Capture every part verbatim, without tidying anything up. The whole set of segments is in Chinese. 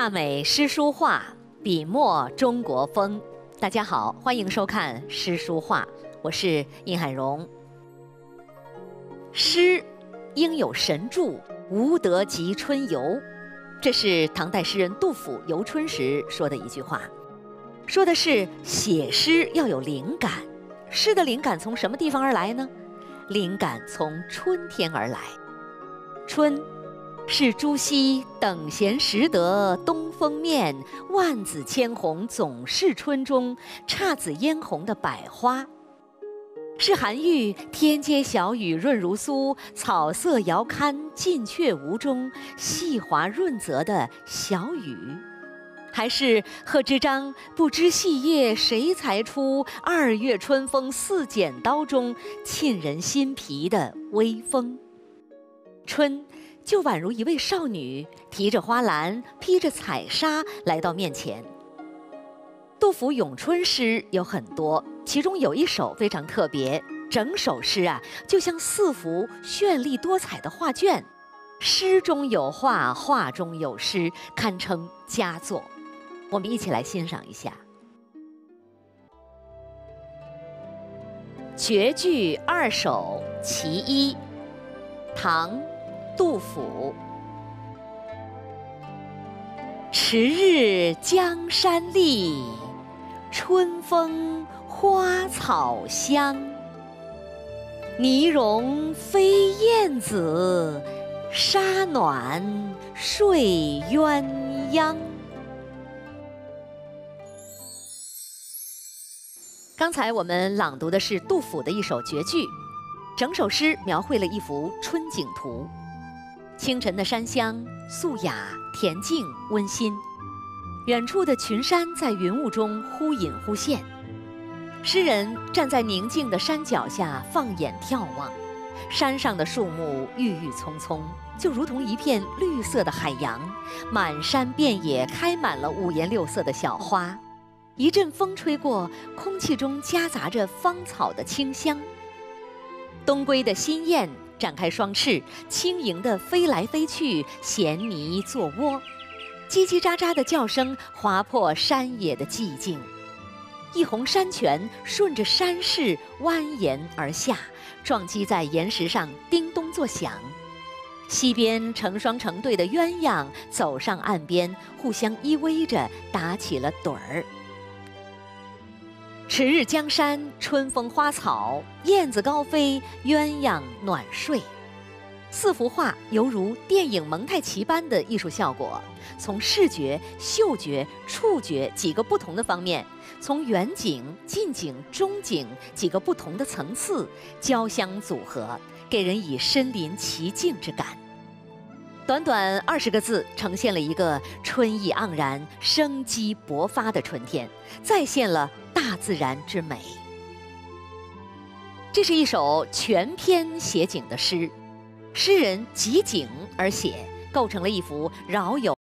大美诗书画，笔墨中国风。大家好，欢迎收看诗书画，我是殷海荣。诗应有神助，无德及春游。这是唐代诗人杜甫游春时说的一句话，说的是写诗要有灵感。诗的灵感从什么地方而来呢？灵感从春天而来。春是朱熹等闲识得东风面，万紫千红总是春中姹紫嫣红的百花，是韩愈天街小雨润如酥，草色遥堪近却无中细滑润泽的小雨，还是贺知章不知细叶谁裁出，二月春风似剪刀中沁人心脾的微风。春就宛如一位少女提着花篮，披着彩纱来到面前。杜甫咏春诗有很多，其中有一首非常特别，整首诗啊就像四幅绚丽多彩的画卷，诗中有画，画中有诗，堪称佳作。我们一起来欣赏一下。绝句二首其一，唐杜甫。迟日江山丽，春风花草香。泥融飞燕子，沙暖睡鸳鸯。刚才我们朗读的是杜甫的一首绝句，整首诗描绘了一幅春景图。清晨的山乡素雅恬静温馨，远处的群山在云雾中忽隐忽现。诗人站在宁静的山脚下放眼眺望，山上的树木郁郁葱葱，就如同一片绿色的海洋，满山遍野开满了五颜六色的小花。一阵风吹过，空气中夹杂着芳草的清香。东归的新雁展开双翅，轻盈地飞来飞去，衔泥做窝，叽叽喳喳的叫声划破山野的寂静。一泓山泉顺着山势蜿蜒而下，撞击在岩石上，叮咚作响。溪边成双成对的鸳鸯走上岸边，互相依偎着打起了盹儿。迟日江山，春风花草，燕子高飞，鸳鸯暖睡。四幅画犹如电影蒙太奇般的艺术效果，从视觉、嗅觉、触觉几个不同的方面，从远景、近景、中景几个不同的层次交相组合，给人以身临其境之感。短短二十个字，呈现了一个春意盎然、生机勃发的春天，再现了大自然之美。这是一首全篇写景的诗，诗人即景而写，构成了一幅饶有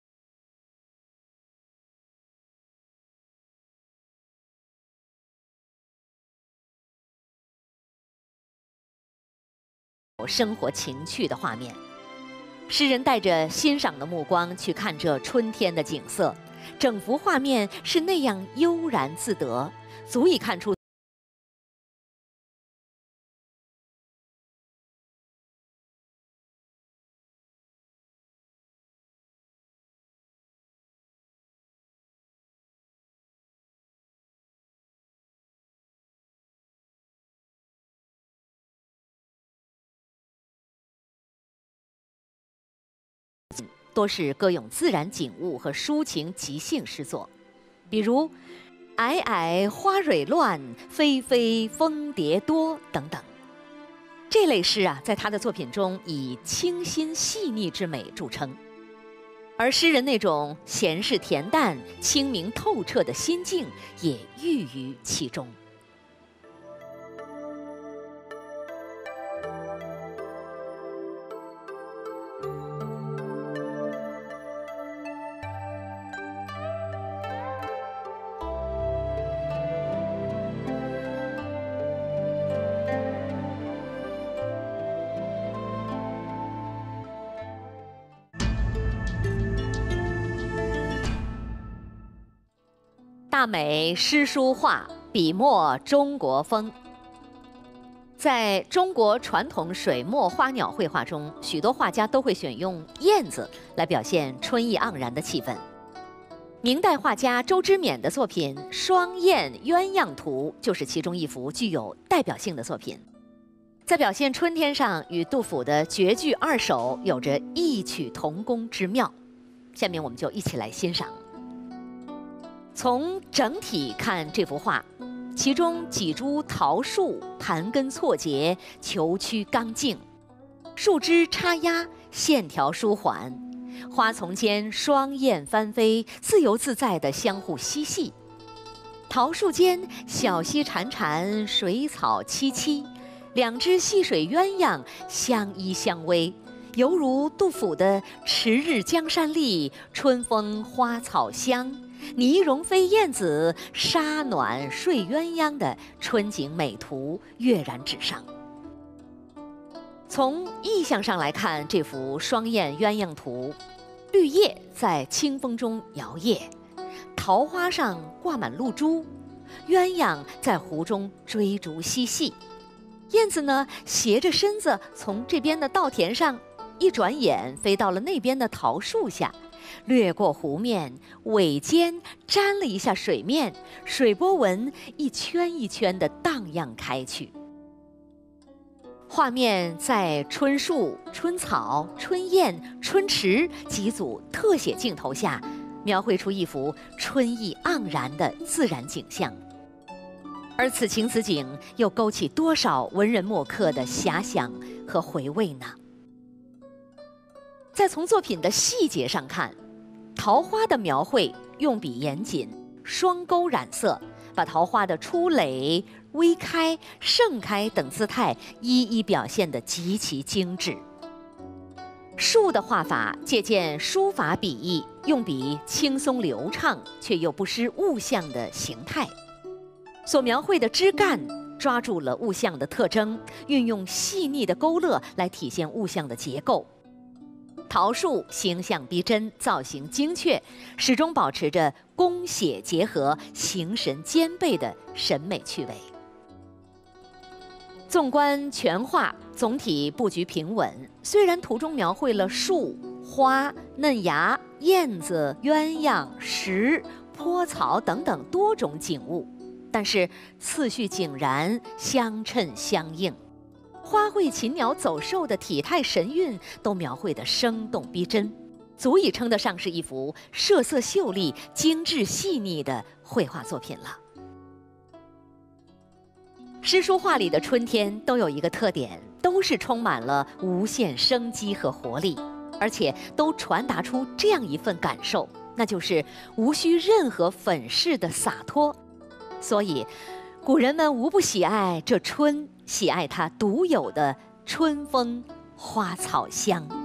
生活情趣的画面。诗人带着欣赏的目光去看这春天的景色，整幅画面是那样悠然自得，足以看出多是歌咏自然景物和抒情即兴诗作，比如“皑皑花蕊乱，霏霏蜂蝶多”等等。这类诗啊，在他的作品中以清新细腻之美著称，而诗人那种闲适恬淡、清明透彻的心境也寓于其中。 大美诗书画，笔墨中国风。在中国传统水墨花鸟绘画中，许多画家都会选用燕子来表现春意盎然的气氛。明代画家周之勉的作品《双燕鸳鸯图》就是其中一幅具有代表性的作品，在表现春天上与杜甫的绝句二首有着异曲同工之妙。下面我们就一起来欣赏。从整体看这幅画，其中几株桃树盘根错节，虬曲刚劲，树枝插压，线条舒缓，花丛间双燕翻飞，自由自在地相互嬉戏。桃树间小溪潺潺，水草萋萋，两只戏水鸳鸯相依相偎，犹如杜甫的“迟日江山丽，春风花草香，泥融飞燕子，沙暖睡鸳鸯”的春景美图跃然纸上。从意象上来看，这幅双燕鸳鸯图，绿叶在清风中摇曳，桃花上挂满露珠，鸳鸯在湖中追逐嬉戏。燕子呢，斜着身子从这边的稻田上一转眼飞到了那边的桃树下，掠过湖面，尾尖沾了一下水面，水波纹一圈一圈地荡漾开去。画面在春树、春草、春燕、春池几组特写镜头下，描绘出一幅春意盎然的自然景象。而此情此景，又勾起多少文人墨客的遐想和回味呢？再从作品的细节上看，桃花的描绘用笔严谨，双钩染色，把桃花的初蕾、微开、盛开等姿态一一表现得极其精致。树的画法借鉴书法笔意，用笔轻松流畅，却又不失物象的形态。所描绘的枝干抓住了物象的特征，运用细腻的勾勒来体现物象的结构。桃树形象逼真，造型精确，始终保持着工写结合、形神兼备的审美趣味。纵观全画，总体布局平稳。虽然图中描绘了树、花、嫩芽、燕子、鸳鸯、石、坡草等等多种景物，但是次序井然，相衬相应。花卉禽鸟走兽的体态神韵都描绘得生动逼真，足以称得上是一幅设色秀丽、精致细腻的绘画作品了。诗书画里的春天都有一个特点，都是充满了无限生机和活力，而且都传达出这样一份感受，那就是无需任何粉饰的洒脱。所以古人们无不喜爱这春，喜爱它独有的春风花草香。